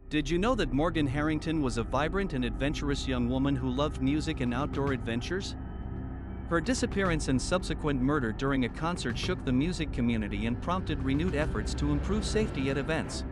Did you know that Morgan Harrington was a vibrant and adventurous young woman who loved music and outdoor adventures? Her disappearance and subsequent murder during a concert shook the music community and prompted renewed efforts to improve safety at events.